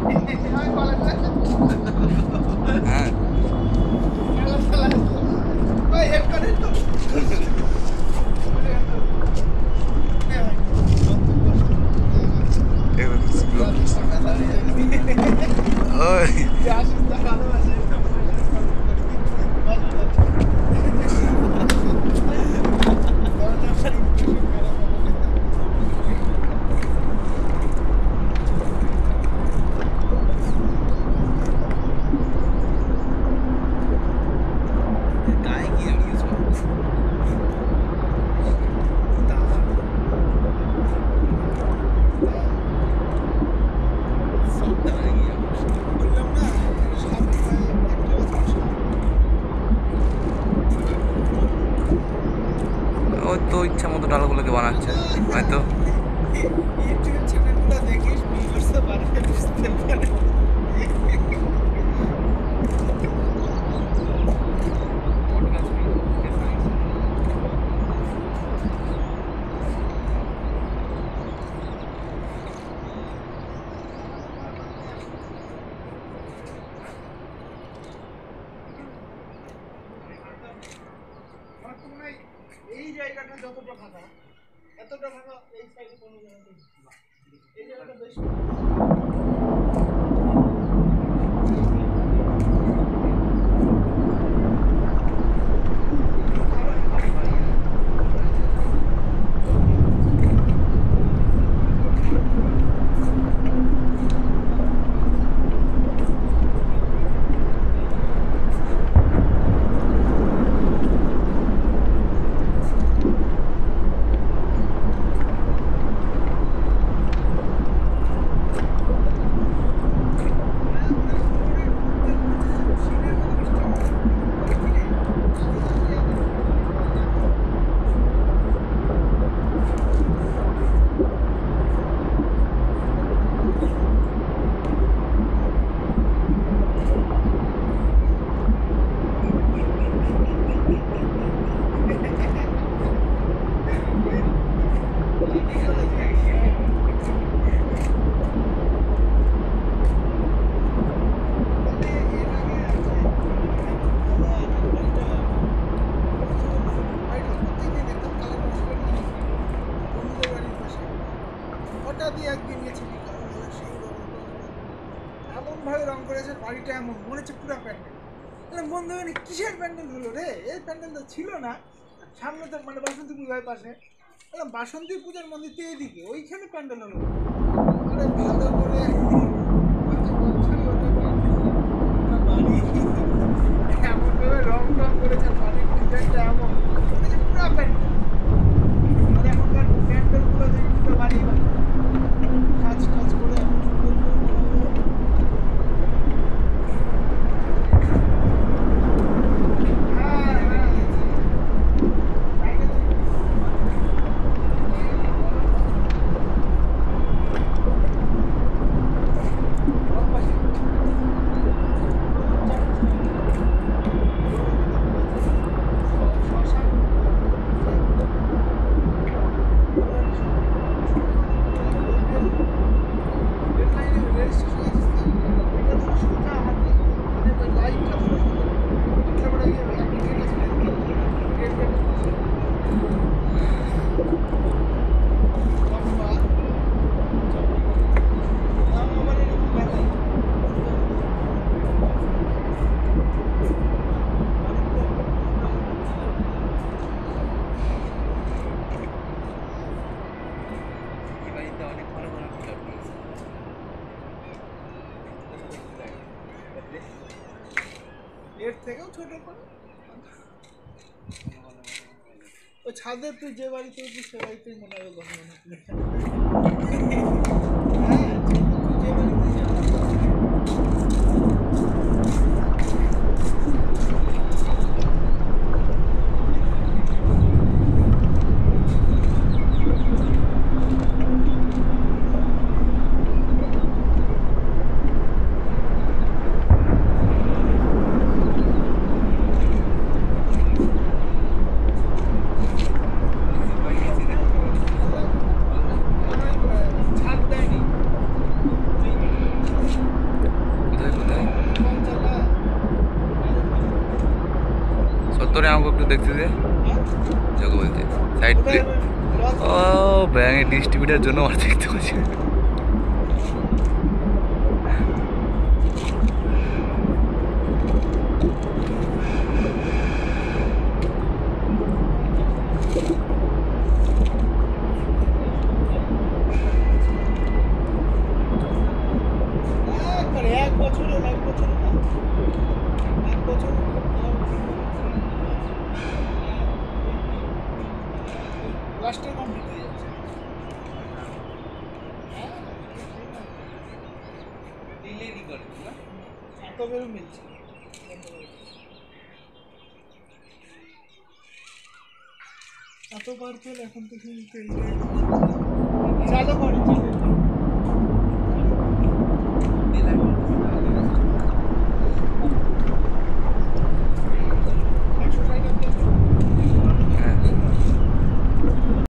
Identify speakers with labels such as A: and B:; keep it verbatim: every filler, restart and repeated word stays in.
A: হ্যাঁ ও তো ইচ্ছা মতো ডালগুলোকে বানাচ্ছে হয়তো।
B: এই জায়গাটা যতটা ফাঁকা এতটা ফাঁকা এই সাইডে কোনো জায়গায় এই জায়গাটা বেশ এমনভাবে রং করেছে বাড়িটা, এমন মনে হচ্ছে পুরো প্যান্ডেল। বন্ধু মানে কিসের প্যান্ডেল হলো রে? এই প্যান্ডেল তো ছিল না। সামনে তো মানে বাসন্তী পূজার পাশে, বাসন্তী পূজার মন্দির তো এদিকে, ওইখানে প্যান্ডেল হলো। আরে ভালো করে এমনভাবে রং টং করেছে, বাড়ির ডিজাইনটা এমন পুরো প্যান্ডেল। আর এখনকার প্যান্ডেলগুলো দেখি তো বাড়ি বাড়ি কাজ টাজ করে এর থেকেও ছোট করে ও ছাদে তুই যে বাড়িতে উঠিস সে বাড়িতেই মনে হবে ঘটনা। হ্যাঁ তুই যে বাড়িতে
A: করে আমাকে একটু দেখতে দে যোগ বলতে সাইড প্লে ও ব্যাঙের ডিস্ট্রিবিউটার জন্য আমার দেখতে পাচ্ছি
B: একবারে এক বছরে এক বছরে না এক বছর লাস্টে কমপ্লিট হয়ে যাচ্ছে এত বেরো মিলছে এত বার ফেল এখন তো শুনতে চালু করে